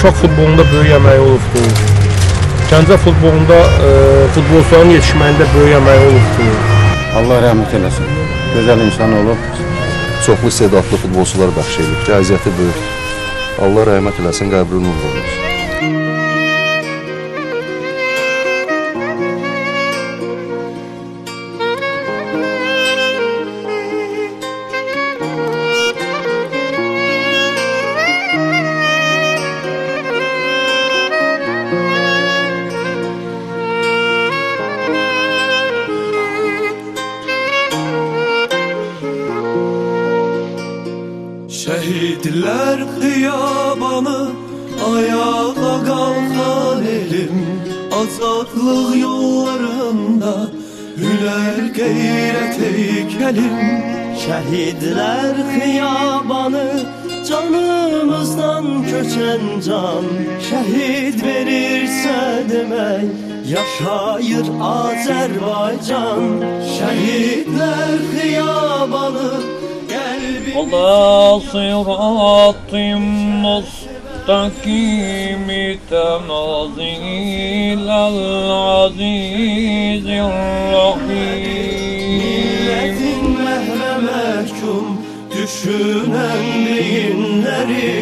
uşaq futbolunda böyük əməyi olubdur. Gəncə futbolunda futbolçuların yetişməyində böyük əməyi olubdur. Allah rəhmət eləsin. Gözəl insan olub. Çoxlu istedadlı futbolçular bəxş edib. Əziyyəti böyükdür. Allah rəhmət eləsin, qəbri nur olsun. Şehitler xiyabanı, ayağa kalkan elim, azadlık yollarında hüner gayret heykelim. Şehitler xiyabanı, canımızdan köçen can, şehit verirse demek yaşayır Azerbaycan. Şehitler xiyabanı, Allah sırat-ı müstakimi temazilel azizir-rahim. Milletin mehve mehkum düşünen beyinleri